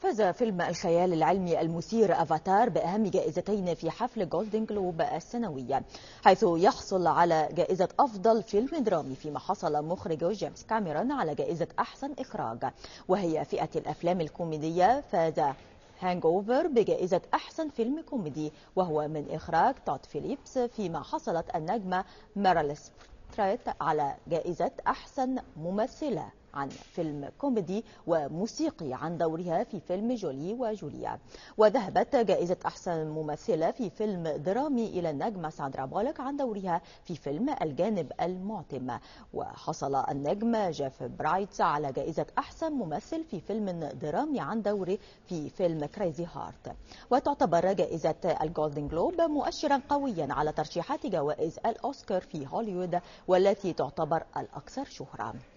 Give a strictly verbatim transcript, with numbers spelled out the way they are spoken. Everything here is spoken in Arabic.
فاز فيلم الخيال العلمي المثير أفاتار بأهم جائزتين في حفل جولدن جلوب السنوية، حيث يحصل على جائزة أفضل فيلم درامي، فيما حصل مخرج جيمس كاميرون على جائزة أحسن إخراج. وهي فئة الأفلام الكوميدية فاز هانج أوفر بجائزة أحسن فيلم كوميدي وهو من إخراج تود فيليبس، فيما حصلت النجمة ميريل ستريب على جائزة أحسن ممثلة عن فيلم كوميدي وموسيقي عن دورها في فيلم جولي وجوليا. وذهبت جائزة أحسن ممثلة في فيلم درامي إلى النجمة ساندرا بولوك عن دورها في فيلم الجانب المعتم. وحصل النجم جيف برايتس على جائزة أحسن ممثل في فيلم درامي عن دوره في فيلم كريزي هارت. وتعتبر جائزة الجولدن جلوب مؤشرا قويا على ترشيحات جوائز الأوسكار في هوليوود، والتي تعتبر الأكثر شهرة.